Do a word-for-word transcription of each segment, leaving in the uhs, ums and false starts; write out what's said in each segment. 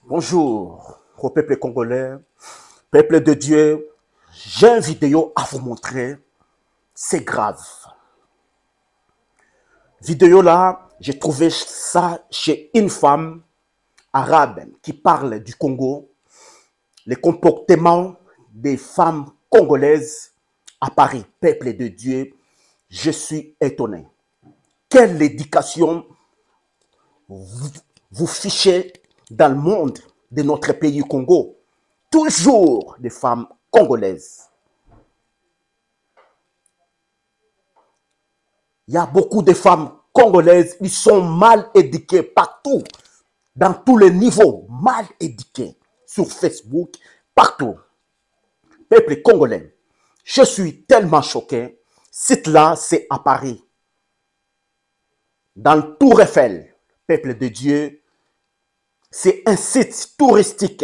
Bonjour au peuple congolais, peuple de Dieu. J'ai une vidéo à vous montrer. C'est grave. Vidéo là, j'ai trouvé ça chez une femme arabe qui parle du Congo. Les comportements des femmes congolaises à Paris, peuple de Dieu. Je suis étonné. Quelle éducation vous, vous fichez dans le monde de notre pays Congo. Toujours des femmes congolaises. Il y a beaucoup de femmes congolaises, ils sont mal éduquées partout, dans tous les niveaux, mal éduquées, sur Facebook, partout. Peuple congolais, je suis tellement choqué. Site là, c'est à Paris. Dans le Tour Eiffel, peuple de Dieu, c'est un site touristique.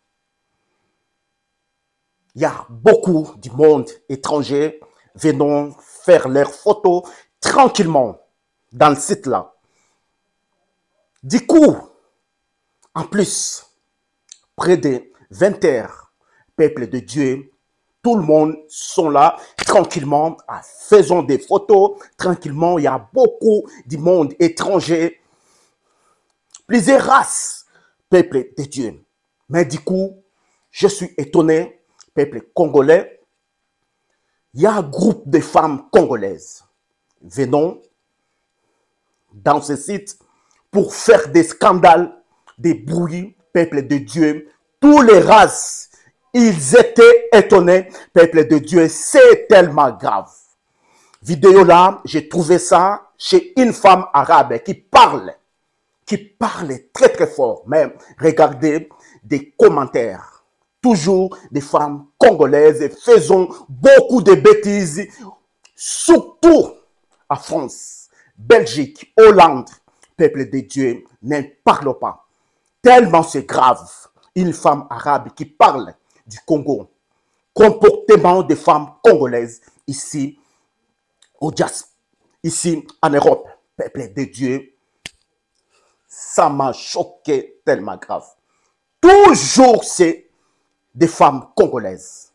Il y a beaucoup du monde étranger venant faire leurs photos tranquillement dans le site là. Du coup, en plus, près de vingt heures, peuple de Dieu, tout le monde sont là tranquillement, faisant des photos tranquillement. Il y a beaucoup du monde étranger, plusieurs races, peuple de Dieu. Mais du coup, je suis étonné, peuple congolais, il y a un groupe de femmes congolaises venant dans ce site pour faire des scandales, des bruits, peuple de Dieu. Tous les races, ils étaient étonnés, peuple de Dieu. C'est tellement grave. Vidéo là, j'ai trouvé ça chez une femme arabe qui parle, qui parle très très fort. Même, regardez des commentaires. Toujours des femmes congolaises faisant beaucoup de bêtises, surtout en France, Belgique, Hollande. Peuple de Dieu, ne parle pas. Tellement c'est grave. Une femme arabe qui parle du Congo. Comportement des femmes congolaises ici, au Dias, ici en Europe. Peuple de Dieu, ça m'a choqué tellement grave. Toujours c'est des femmes congolaises.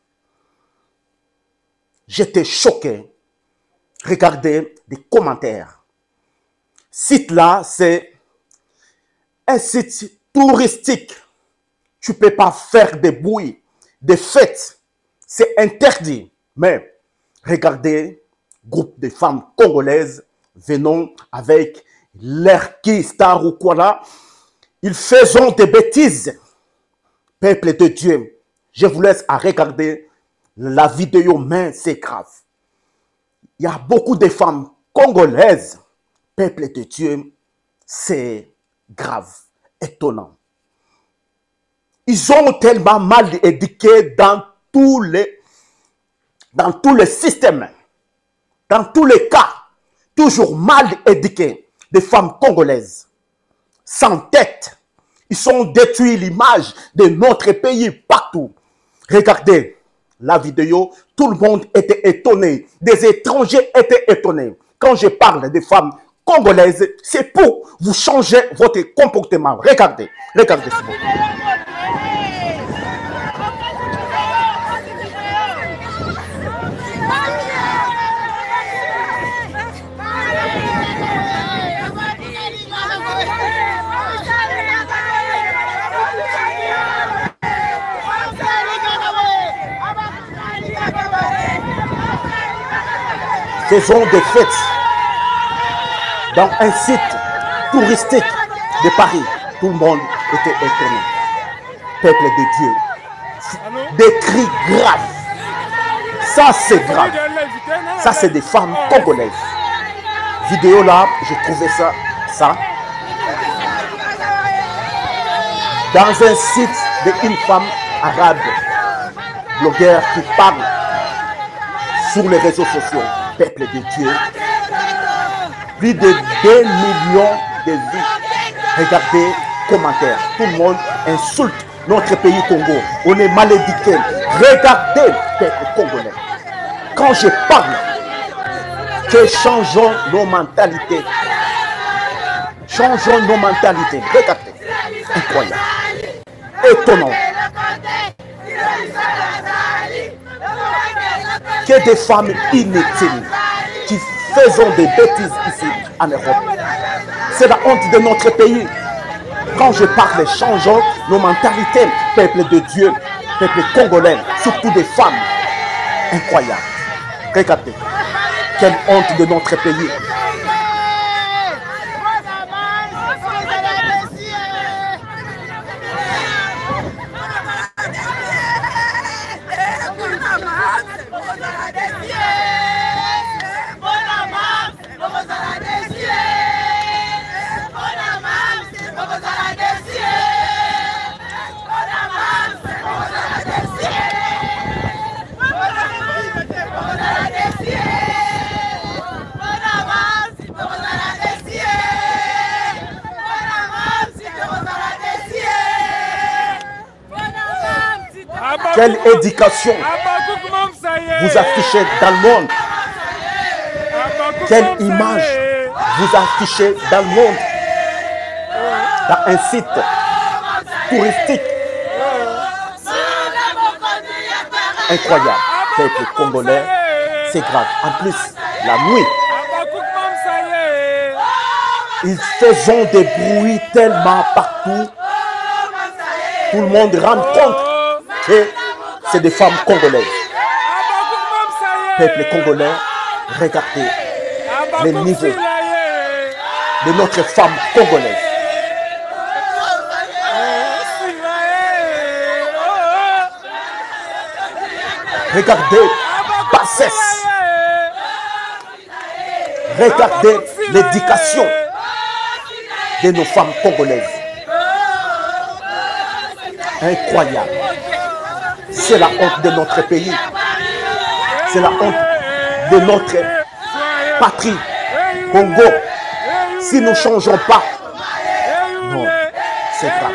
J'étais choqué. Regardez des commentaires. Site là, c'est un site touristique. Tu ne peux pas faire des bruits, des fêtes. C'est interdit. Mais regardez, groupe de femmes congolaises venant avec leur qui star ou quoi là. Ils faisaient des bêtises. Peuple de Dieu, je vous laisse à regarder la vidéo, mais c'est grave. Il y a beaucoup de femmes congolaises. Peuple de Dieu, c'est grave, étonnant. Ils ont tellement mal éduqué dans tous les, dans tous les systèmes, dans tous les cas, toujours mal éduqués, des femmes congolaises, sans tête. Ils ont détruit l'image de notre pays partout. Regardez la vidéo, tout le monde était étonné, des étrangers étaient étonnés. Quand je parle des femmes congolaises, c'est pour vous changer votre comportement. Regardez, regardez. Faisons des fêtes dans un site touristique de Paris. Tout le monde était étonné. Peuple de Dieu. Des cris graves. Ça, c'est grave. Ça, c'est des femmes congolaises. Vidéo là, j'ai trouvé ça, ça. Dans un site d'une femme arabe, blogueur qui parle sur les réseaux sociaux. Peuple de Dieu, plus de deux millions de vues. Regardez, commentaires, tout le monde insulte notre pays Congo. On est mal éduqué. Regardez, peuple congolais. Quand je parle, que changeons nos mentalités. Changeons nos mentalités. Regardez, incroyable. étonnant que des femmes inutiles qui faisons des bêtises ici en Europe. C'est la honte de notre pays. Quand je parle, changeons nos mentalités, peuple de Dieu, peuple congolais, surtout des femmes. Incroyable. Regardez, quelle honte de notre pays. Quelle éducation vous affichez dans le monde? Quelle image vous affichez dans le monde? Dans un site touristique. Incroyable. Peuple congolais, c'est grave. En plus, la nuit, ils faisaient des bruits tellement partout. Tout le monde rend compte que c'est des femmes congolaises. Peuple congolais, regardez le niveau de notre femme congolaise. Regardez bassesse. Regardez l'éducation de nos femmes congolaises. Incroyable. C'est la honte de notre pays. C'est la honte de notre patrie, Congo. Si nous ne changeons pas, non, c'est grave.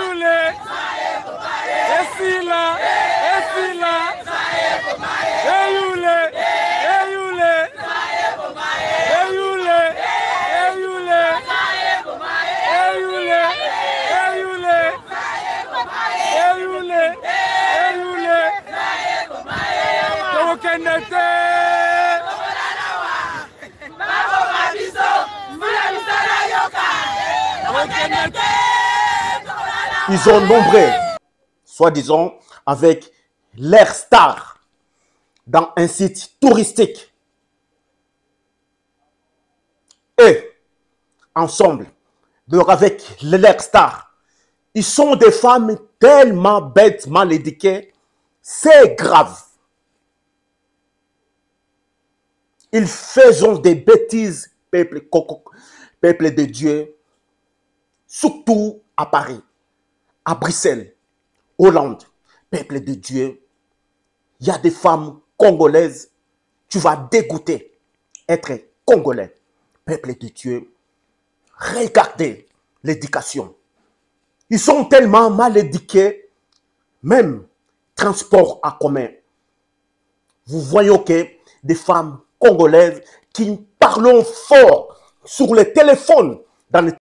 Ils ont nombré, soi-disant, avec l'air star dans un site touristique. Et ensemble, donc avec l'air star, ils sont des femmes tellement bêtes, mal éduquées, c'est grave. Ils faisaient des bêtises, peuple, peuple de Dieu, surtout à Paris, à Bruxelles, Hollande, peuple de Dieu. Il y a des femmes congolaises, tu vas dégoûter être congolais, peuple de Dieu. Regardez l'éducation. Ils sont tellement mal éduqués, même transport en commun. Vous voyez que des femmes congolaises qui parlent fort sur le téléphone dans le